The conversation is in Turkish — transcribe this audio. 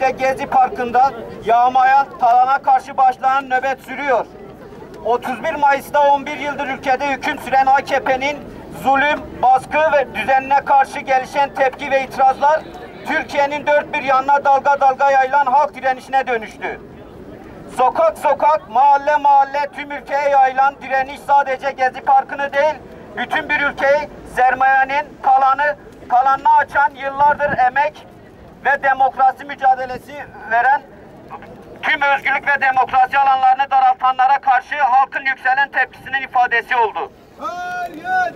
nedeniyle Gezi Parkı'nda yağmaya, talana karşı başlayan nöbet sürüyor. 31 Mayıs'ta 11 yıldır ülkede hüküm süren AKP'nin zulüm, baskı ve düzenine karşı gelişen tepki ve itirazlar Türkiye'nin dört bir yanına dalga dalga yayılan halk direnişine dönüştü. Sokak sokak, mahalle mahalle tüm ülkeye yayılan direniş sadece Gezi Parkı'nı değil, bütün bir ülkeyi sermayenin talanını açan, yıllardır emek ve demokrasi mücadelesi veren, tüm özgürlük ve demokrasi alanlarını daraltanlara karşı halkın yükselen tepkisinin ifadesi oldu. Feryat!